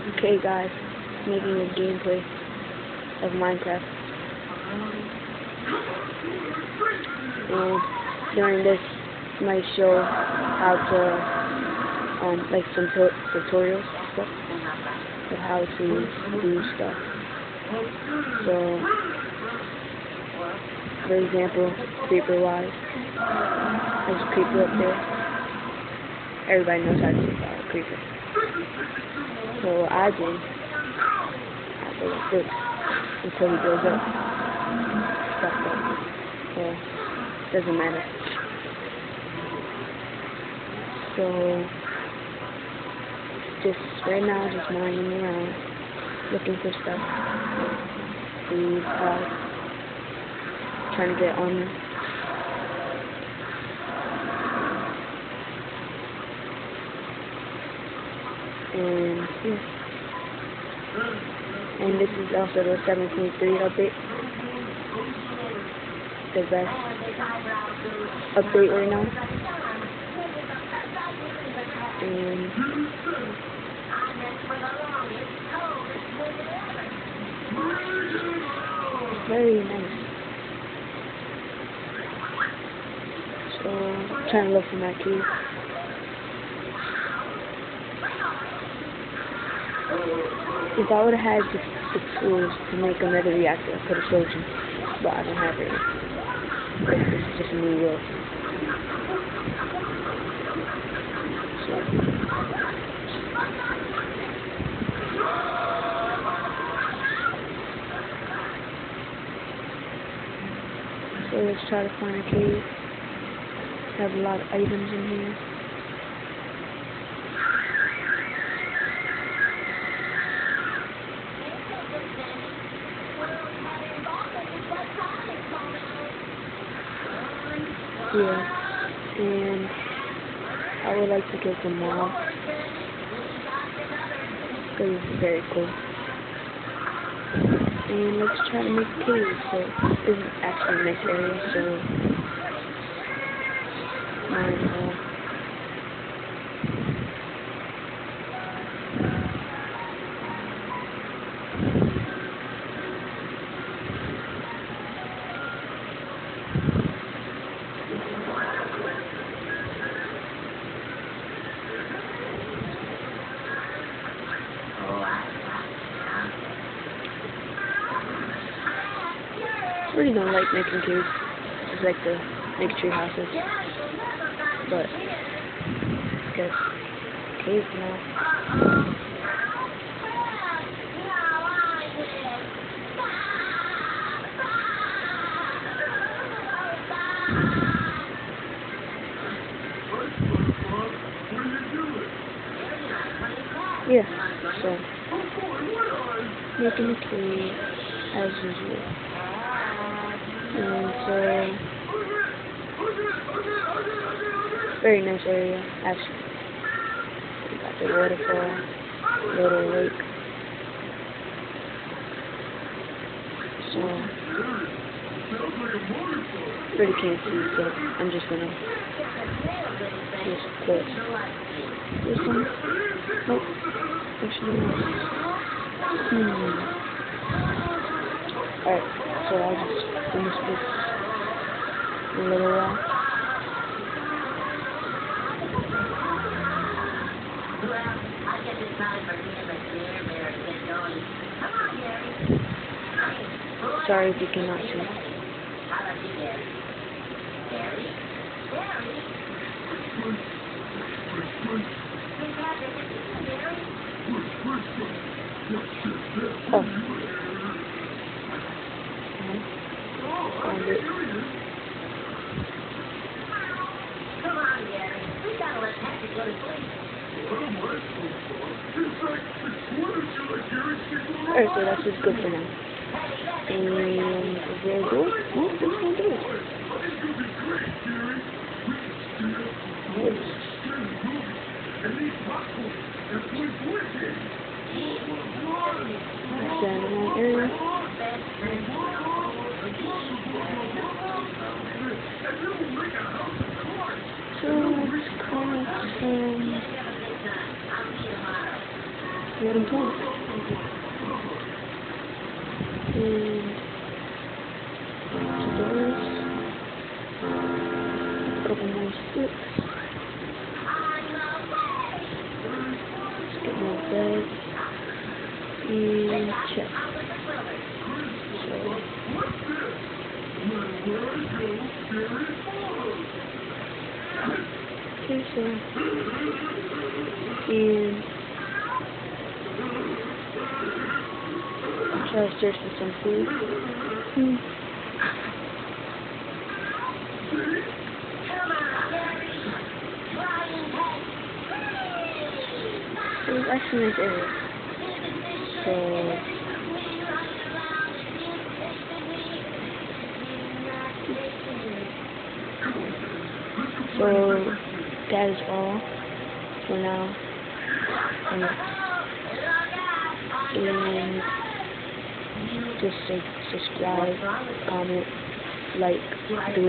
Okay guys, making a gameplay of Minecraft. And during this might show how to like some tutorials and stuff of how to do stuff. So for example, creeper wise. There's a creeper up there. Everybody knows how to take out a creeper. So what I did, I go like this until he goes up. Stuff up. Well, doesn't matter. So just right now, just mining around, looking for stuff. Food, trying to get armor. And yeah. And this is also the 7.3 update. The best update right now. And very nice. So I'm trying to look for my key. If I would have had the tools to make another reactor, I could have showed you, but I don't have it. This is just a new world. So let's try to find a cave. Have a lot of items in here. Yeah, and I would like to get some mobs because it's very cool. And let's try to make a cave. So this is actually a nice area, so mine I really don't like making caves. I just like to make tree houses. But I guess caves now. Yeah, so making a cave as usual. And so very nice area actually. We got the waterfall, little lake. So pretty can't see, so I'm just gonna just put this one. Nope. Actually no. Alright, so I'll just finish this in a little while. Sorry if you cannot see. Oh. Found it. Come on, Gary. We gotta let Patrick go to sleep. Alright, so that's just good for now. And is there a door? No, there's no door. Woods. That's down in that area. So let's craft some what I'm saying. And doors, a couple more sticks. Let's get more beds and chest. Okay, so and I'll try to search for some food. It was actually nice area. So that is all for now. And just subscribe, comment, like, do